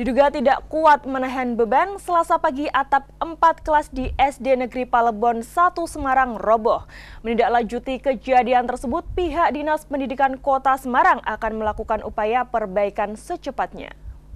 Diduga tidak kuat menahan beban, Selasa pagi atap 4 kelas di SD Negeri Palebon 1 Semarang roboh. Menindaklanjuti kejadian tersebut, pihak Dinas Pendidikan Kota Semarang akan melakukan upaya perbaikan secepatnya.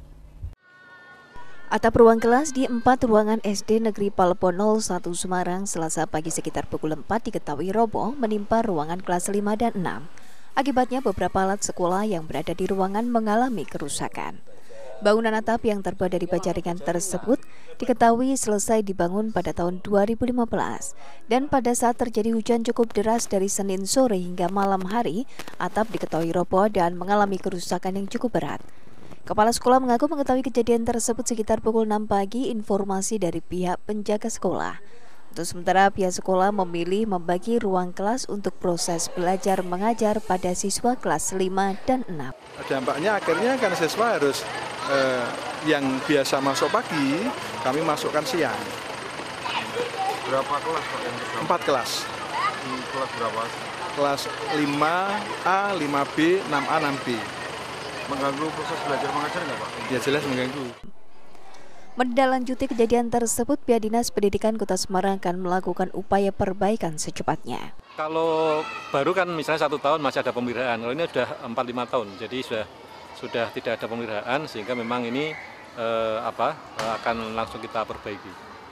Atap ruang kelas di 4 ruangan SD Negeri Palebon 01 Semarang Selasa pagi sekitar pukul 4 diketahui roboh menimpa ruangan kelas 5 dan 6. Akibatnya beberapa alat sekolah yang berada di ruangan mengalami kerusakan. Bangunan atap yang terbuat dari baja ringan tersebut diketahui selesai dibangun pada tahun 2015 dan pada saat terjadi hujan cukup deras dari Senin sore hingga malam hari, atap diketahui roboh dan mengalami kerusakan yang cukup berat. Kepala sekolah mengaku mengetahui kejadian tersebut sekitar pukul 6 pagi informasi dari pihak penjaga sekolah. Untuk sementara pihak sekolah memilih membagi ruang kelas untuk proses belajar mengajar pada siswa kelas 5 dan 6. Dampaknya akhirnya kan siswa harus yang biasa masuk pagi, kami masukkan siang. Berapa kelas Pak yang tersampai? 4 kelas. Di kelas berapa? Kelas 5A, 5B, 6A, 6B. Mengganggu proses belajar mengajar nggak Pak? Ya jelas mengganggu. Menindaklanjuti kejadian tersebut, pihak Dinas Pendidikan Kota Semarang akan melakukan upaya perbaikan secepatnya. Kalau baru kan misalnya 1 tahun masih ada pemeliharaan, kalau ini sudah 4-5 tahun, jadi sudah tidak ada pemeliharaan sehingga memang ini akan langsung kita perbaiki.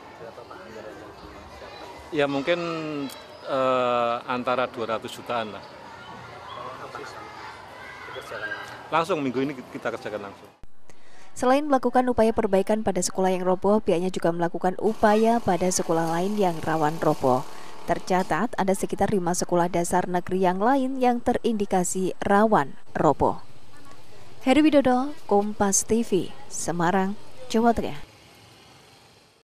Ya mungkin antara 200 jutaan lah. Langsung minggu ini kita kerjakan langsung. Selain melakukan upaya perbaikan pada sekolah yang roboh, pihaknya juga melakukan upaya pada sekolah lain yang rawan roboh. Tercatat ada sekitar 5 sekolah dasar negeri yang lain yang terindikasi rawan roboh. Heri Widodo, Kompas TV, Semarang, Jawa Tengah.